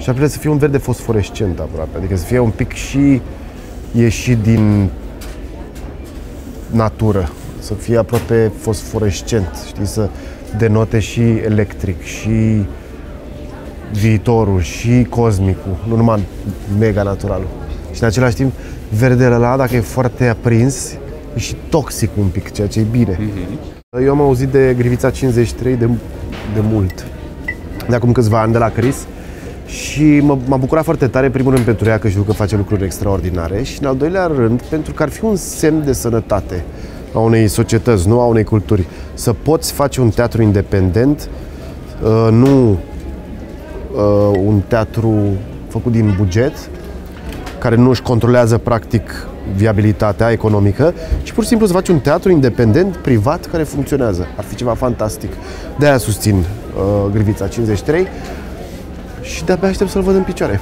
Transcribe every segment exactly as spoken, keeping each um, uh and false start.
Și ar trebui să fie un verde fosforescent aproape, adică să fie un pic și ieșit din natură, să fie aproape fosforescent, știi, să denote și electric, și viitorul, și cosmicul, nu numai mega naturalul. Și în același timp, verdele ăla, dacă e foarte aprins, e și toxic un pic, ceea ce e bine. Mm-hmm. Eu am auzit de Grivita cincizeci și trei de, de mult, de acum câțiva ani, de la Chris, și m-a bucurat foarte tare, primul rând pentru ea, că știu că face lucruri extraordinare, și în al doilea rând pentru că ar fi un semn de sănătate a unei societăți, nu a unei culturi. Să poți face un teatru independent, nu un teatru făcut din buget, care nu își controlează practic viabilitatea economică, ci pur și simplu să faci un teatru independent, privat, care funcționează. Ar fi ceva fantastic. De-aia susțin uh, Grivita cincizeci și trei și de-abia aștept să-l văd în picioare.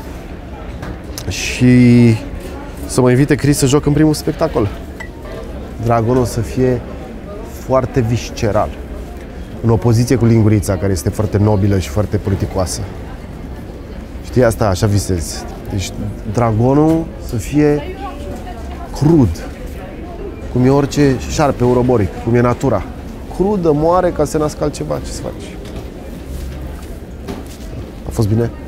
Și să mă invite Chris să joc în primul spectacol. Dragonul să fie foarte visceral, în opoziție cu Lingurița, care este foarte nobilă și foarte politicoasă. Știi, asta, așa visezi. Deci dragonul să fie crud, cum e orice șarpe uroboric, cum e natura. Crudă, moare ca să nască altceva. Ce să faci? A fost bine?